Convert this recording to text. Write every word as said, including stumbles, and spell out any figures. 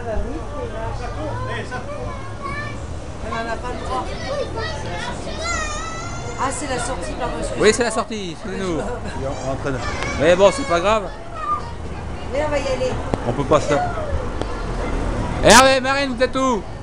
bah oui, elle n'en a pas le droit. Ah, c'est la sortie, pardon. Oui, c'est la sortie, excusez-nous. Mais bon, c'est pas grave. Mais on va y aller. On peut pas ça. Hervé, Marine, vous êtes où?